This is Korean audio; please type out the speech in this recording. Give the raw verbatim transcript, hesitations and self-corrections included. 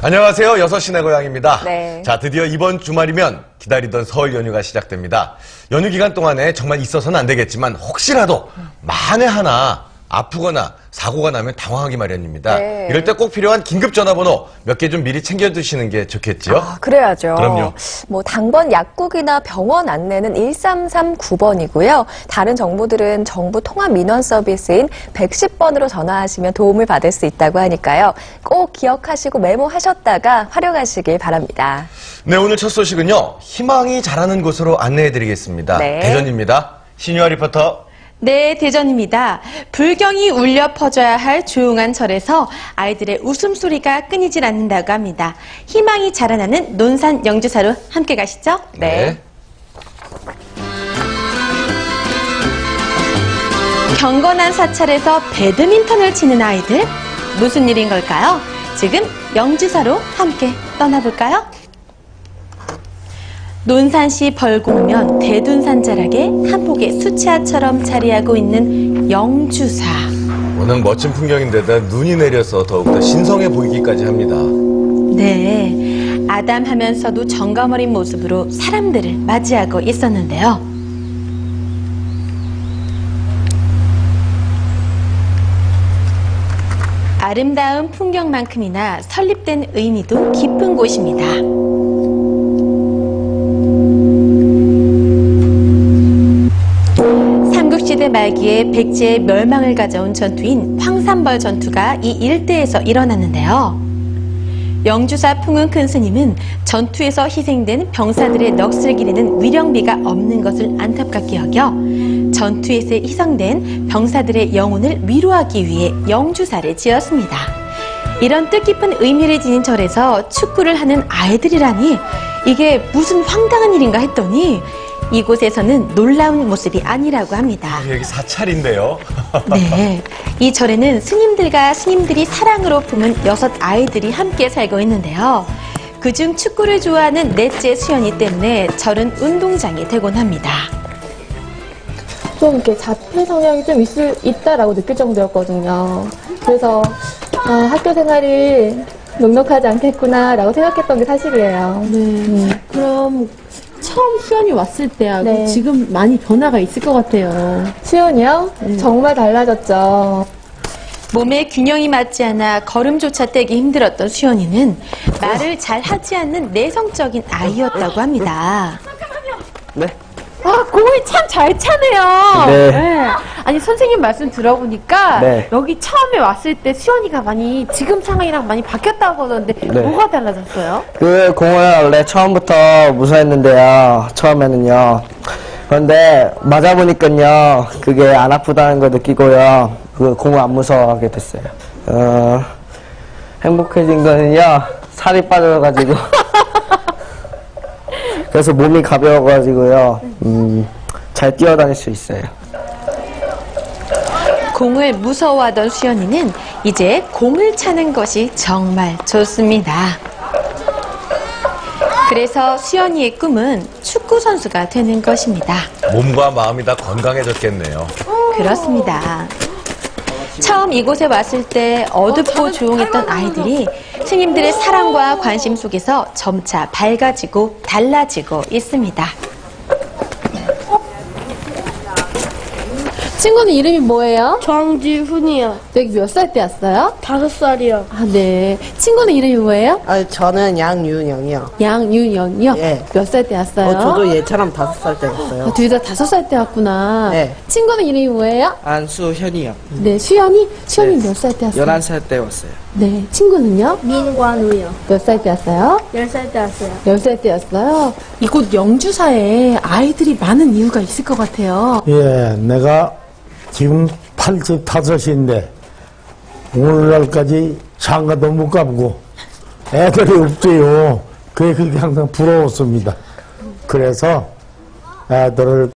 안녕하세요. 여섯 시내 고향입니다. 네. 자, 드디어 이번 주말이면 기다리던 설 연휴가 시작됩니다. 연휴 기간 동안에 정말 있어서는 안 되겠지만 혹시라도 만에 하나 아프거나 사고가 나면 당황하기 마련입니다. 네. 이럴 때 꼭 필요한 긴급 전화번호 몇 개 좀 미리 챙겨두시는 게 좋겠죠? 아, 그래야죠. 그럼요. 뭐 당번 약국이나 병원 안내는 일삼삼구 번이고요. 다른 정보들은 정부 통합민원 서비스인 백십 번으로 전화하시면 도움을 받을 수 있다고 하니까요. 꼭 기억하시고 메모하셨다가 활용하시길 바랍니다. 네, 오늘 첫 소식은요. 희망이 자라는 곳으로 안내해드리겠습니다. 네. 대전입니다. 신유아 리포터. 네, 대전입니다. 불경이 울려 퍼져야 할 조용한 절에서 아이들의 웃음소리가 끊이질 않는다고 합니다. 희망이 자라나는 논산 영주사로 함께 가시죠. 네. 경건한 사찰에서 배드민턴을 치는 아이들? 무슨 일인 걸까요? 지금 영주사로 함께 떠나볼까요? 논산시 벌곡면 대둔산 자락에 한폭의 수채화처럼 자리하고 있는 영주사. 워낙 멋진 풍경인데다 눈이 내려서 더욱더 신성해 보이기까지 합니다. 네, 아담하면서도 정감 어린 모습으로 사람들을 맞이하고 있었는데요. 아름다운 풍경만큼이나 설립된 의미도 깊은 곳입니다. 삼국시대 말기에 백제의 멸망을 가져온 전투인 황산벌 전투가 이 일대에서 일어났는데요. 영주사 풍은 큰 스님은 전투에서 희생된 병사들의 넋을 기리는 위령비가 없는 것을 안타깝게 여겨 전투에서 희생된 병사들의 영혼을 위로하기 위해 영주사를 지었습니다. 이런 뜻깊은 의미를 지닌 절에서 축구를 하는 아이들이라니 이게 무슨 황당한 일인가 했더니 이곳에서는 놀라운 모습이 아니라고 합니다. 아, 여기 사찰인데요. 네, 이 절에는 스님들과 스님들이 사랑으로 품은 여섯 아이들이 함께 살고 있는데요. 그중 축구를 좋아하는 넷째 수연이 때문에 절은 운동장이 되곤 합니다. 좀 이렇게 자폐 성향이 좀 있을, 있다라고 느낄 정도였거든요. 그래서 아, 학교 생활이 넉넉하지 않겠구나라고 생각했던 게 사실이에요. 네. 음. 그럼 처음 수연이 왔을 때하고 네. 지금 많이 변화가 있을 것 같아요. 수연이요? 네. 정말 달라졌죠. 몸에 균형이 맞지 않아 걸음조차 떼기 힘들었던 수연이는 말을 잘 하지 않는 내성적인 아이였다고 합니다. 네. 아, 공을 참 잘 차네요. 네. 아니, 선생님 말씀 들어보니까 네. 여기 처음에 왔을 때 수연이가 많이 지금 상황이랑 많이 바뀌었다고 하던데 네. 뭐가 달라졌어요? 그 공을 원래 처음부터 무서워했는데요. 처음에는요. 그런데 맞아보니까요. 그게 안 아프다는 걸 느끼고요. 그 공을 안 무서워하게 됐어요. 어, 행복해진 거는요. 살이 빠져가지고. 그래서 몸이 가벼워가지고요. 음, 잘 뛰어다닐 수 있어요. 공을 무서워하던 수연이는 이제 공을 차는 것이 정말 좋습니다. 그래서 수연이의 꿈은 축구 선수가 되는 것입니다. 몸과 마음이 다 건강해졌겠네요. 그렇습니다. 처음 이곳에 왔을 때 어둡고 조용했던 아이들이 스님들의 사랑과 관심 속에서 점차 밝아지고 달라지고 있습니다. 친구는 이름이 뭐예요? 정지훈이요. 여기 몇 살 때 왔어요? 다섯 살이요. 아, 네. 친구는 이름이 뭐예요? 아, 저는 양윤영이요. 양윤영이요? 예. 몇 살 때 왔어요? 어, 저도 얘처럼 다섯 살 때 왔어요. 아, 둘 다 다섯 살 때 왔구나. 네. 친구는 이름이 뭐예요? 안수현이요. 네, 수연이? 수연이 네. 몇 살 때 왔어요? 열한 살 때 왔어요. 네, 친구는요? 민관우요. 몇 살 때 왔어요? 열 살 때 왔어요. 열 살 때 왔어요? 이곳 영주사에 아이들이 많은 이유가 있을 것 같아요. 예, 내가 지금 팔십오인데 오늘날까지 장가도 못 가보고 애들이 없대요. 그게 그게 항상 부러웠습니다. 그래서 애들을